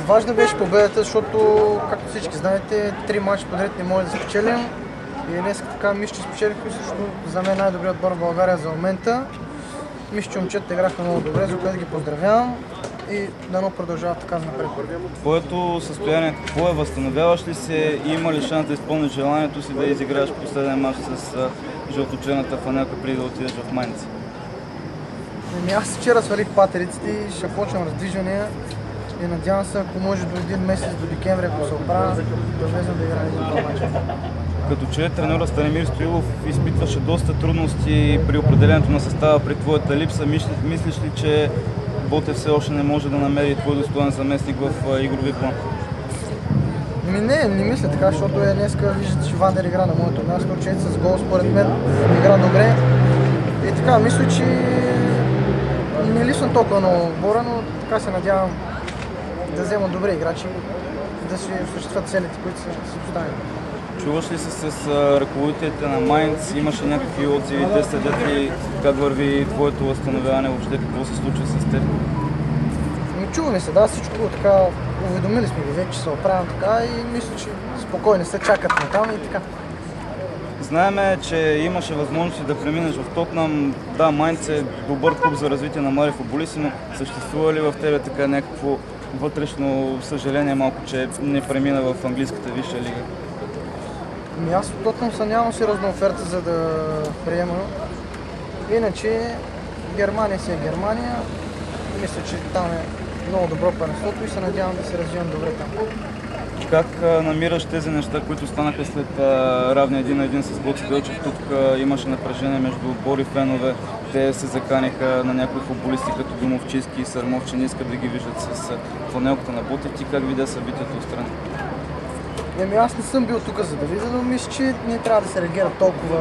Важна беше победата, защото, както всички знаете, 3 мача подред не може да спечелим. И днес така мисля, че спечелихме също за мен най-добрият отбор в България за момента. Мисля, че момчетата играха много добре, за което ги поздравявам и дано продължават така напред. Твоето състояние какво е? Възстановяваш ли се и има ли шанс да изпълниш желанието си да изиграеш последен мач с жълточерната фанелка преди да отидеш в Майнц? Аз вчера свалих патериците и ще почнем раздвижвания и надявам се, ако може до един месец, до декември, ако се оправя, да влезем да играем за това мача. Като че треньорът Станимир Стоилов изпитваше доста трудности при определенето на състава при твоята липса, мислиш ли, че Ботев все още не може да намери твой достоен заместник в игрови план? Не мисля така, защото днеска виждате, че Вандер игра на моето място, че с гол според мен игра добре. И така, мисля, че не липсвам толкова много отбора, но така се надявам да вземат добри играчи, да си осъществят целите, които са си поставени. Чуваш ли се с ръководителите на Майнц? Имаше някакви отзиви, те следят ли как върви твоето възстановяване, въобще какво се случва с теб? Чуваме се, да, всичко така, уведомили сме ги вече, че се оправям така и мисля, че спокойно се чакат на там и така. Знаеме, че имаше възможности да преминеш в Тотнам. Да, Майнц е добър клуб за развитие на млади футболисти, но съществува ли в тебе така някакво вътрешно съжаление малко, че не премина в английската висша лига? Аз от Тотнам съм нямам сериозна оферта, за да приема. Иначе Германия си е Германия. Мисля, че там е много добро първенството и се надявам да се развивам добре там. Как намираш тези неща, които станаха след равния 1-1 с Гоци Делчев? Тук имаше напрежение между отбор и фенове. Те се заканиха на някои футболисти като Домовчийски и Сърмов, че не искат да ги виждат с фланелката на Ботев. Ти как видя събитието отстрани? Аз не съм бил тук за да видя, но мисля, че не трябва да се реагира толкова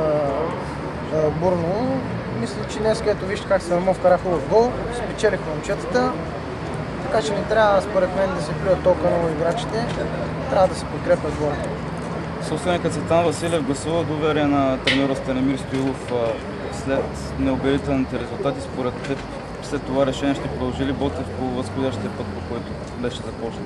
бурно. Мисля, че днес, където вижте как Сърмов кара хубав гол, спечелиха момчетата. Така че не трябва, според мен, да се плюят толкова много играчите. Трябва да се подкрепят горе. Собственикът Цветан Василев гласува доверие на треньора Станимир Стоилов след неубедителните резултати. Според теб, след това решение ще продължи ли Ботев по възходящия път, по който беше започнат?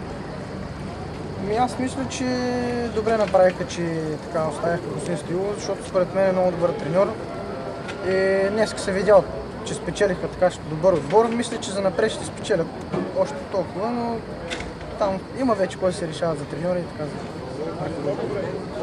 Аз мисля, че добре направиха, че така оставяха господин Стоилов, защото според мен е много добър треньор. И днес се видял, че спечелиха така добър отбор. Мисля, че за напред ще спечелят още толкова, но там има вече кой се решава за треньори и така.